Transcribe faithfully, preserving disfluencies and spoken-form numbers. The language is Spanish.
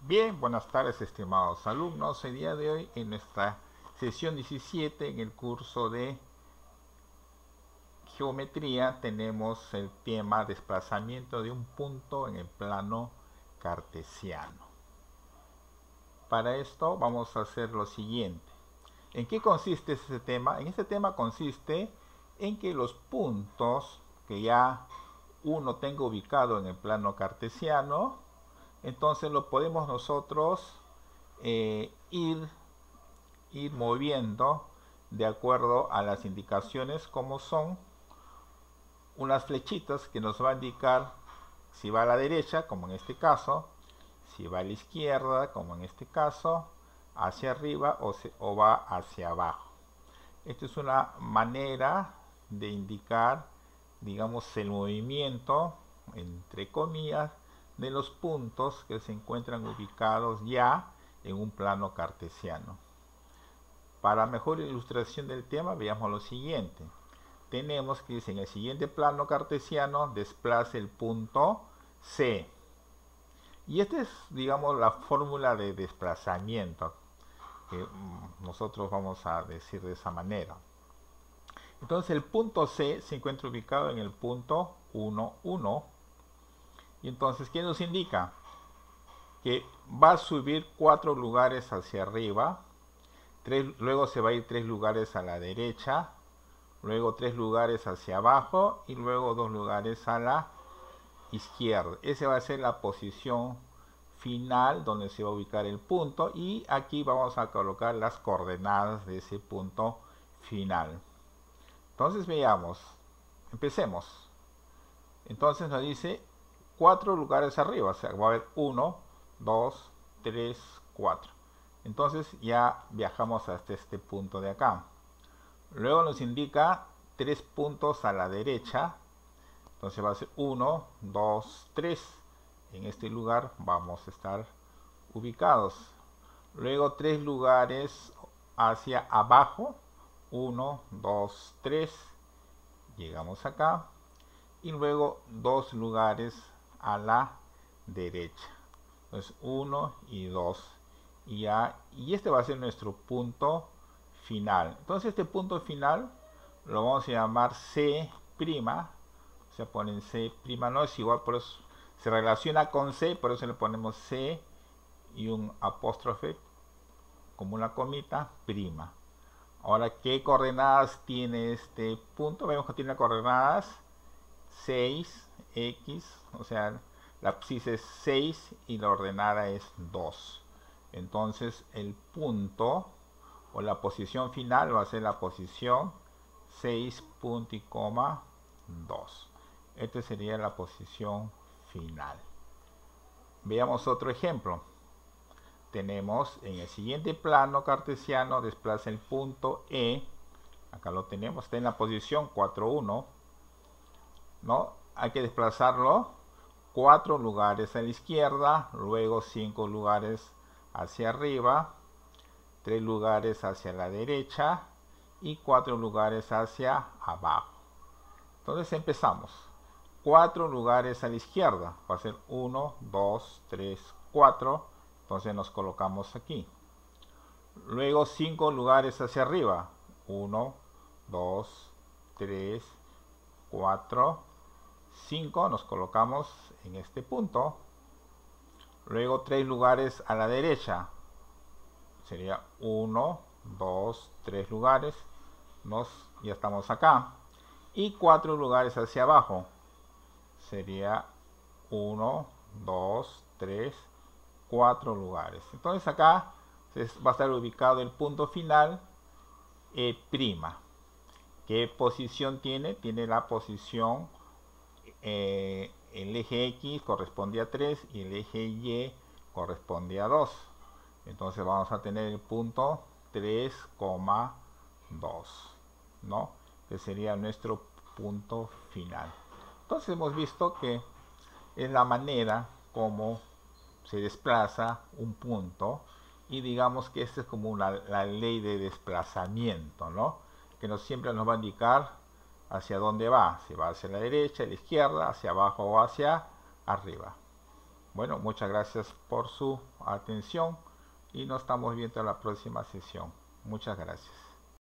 Bien, buenas tardes estimados alumnos. El día de hoy en nuestra sesión diecisiete en el curso de geometría tenemos el tema desplazamiento de un punto en el plano cartesiano. Para esto vamos a hacer lo siguiente. ¿En qué consiste este tema? En este tema consiste en que los puntos que ya uno tenga ubicado en el plano cartesiano, entonces lo podemos nosotros eh, ir, ir moviendo de acuerdo a las indicaciones, como son unas flechitas que nos va a indicar si va a la derecha, como en este caso, si va a la izquierda, como en este caso, hacia arriba o, se, o va hacia abajo. Esta es una manera de indicar, digamos, el movimiento, entre comillas, de los puntos que se encuentran ubicados ya en un plano cartesiano. Para mejor ilustración del tema, veamos lo siguiente. Tenemos que en el siguiente plano cartesiano desplace el punto C. Y esta es, digamos, la fórmula de desplazamiento que nosotros vamos a decir de esa manera. Entonces el punto C se encuentra ubicado en el punto uno, uno. Y entonces, ¿qué nos indica? Que va a subir cuatro lugares hacia arriba, tres, luego se va a ir tres lugares a la derecha, luego tres lugares hacia abajo y luego dos lugares a la izquierda. Esa va a ser la posición final donde se va a ubicar el punto, y aquí vamos a colocar las coordenadas de ese punto final. Entonces veamos, empecemos. Entonces nos dice cuatro lugares arriba, o sea, va a haber uno, dos, tres, cuatro. Entonces ya viajamos hasta este punto de acá. Luego nos indica tres puntos a la derecha. Entonces va a ser uno, dos, tres. En este lugar vamos a estar ubicados. Luego tres lugares hacia abajo. uno, dos, tres. Llegamos acá. Y luego dos lugares a la derecha. Entonces uno y dos. Y, ya, y este va a ser nuestro punto final. Entonces este punto final lo vamos a llamar C'. O sea, ponen C', no es igual, por eso se relaciona con C, por eso le ponemos C y un apóstrofe como una comita, prima. Ahora, ¿qué coordenadas tiene este punto? Vemos que tiene coordenadas seis, X, o sea, la abscisa es seis y la ordenada es dos. Entonces, el punto o la posición final va a ser la posición seis, punto y coma, dos. Esta sería la posición final. Veamos otro ejemplo. Tenemos en el siguiente plano cartesiano, desplaza el punto E. Acá lo tenemos, está en la posición cuatro, uno. ¿No? Hay que desplazarlo cuatro lugares a la izquierda, luego cinco lugares hacia arriba, tres lugares hacia la derecha y cuatro lugares hacia abajo. Entonces empezamos. cuatro lugares a la izquierda, va a ser uno, dos, tres, cuatro. Entonces nos colocamos aquí. Luego cinco lugares hacia arriba, uno, dos, tres, cuatro, cinco. Nos colocamos en este punto. Luego tres lugares a la derecha, sería uno, dos, tres lugares. Nos, ya estamos acá. Y cuatro lugares hacia abajo, sería uno, dos, tres, cuatro lugares. Entonces acá va a estar ubicado el punto final E'. ¿Qué posición tiene? Tiene la posición, eh, el eje X corresponde a tres y el eje Y corresponde a dos. Entonces vamos a tener el punto tres coma dos, ¿no? Que sería nuestro punto final. Entonces hemos visto que es la manera como se desplaza un punto, y digamos que esta es como una, la ley de desplazamiento, ¿no? Que nos, siempre nos va a indicar hacia dónde va, si va hacia la derecha, a la izquierda, hacia abajo o hacia arriba. Bueno, muchas gracias por su atención y nos estamos viendo en la próxima sesión. Muchas gracias.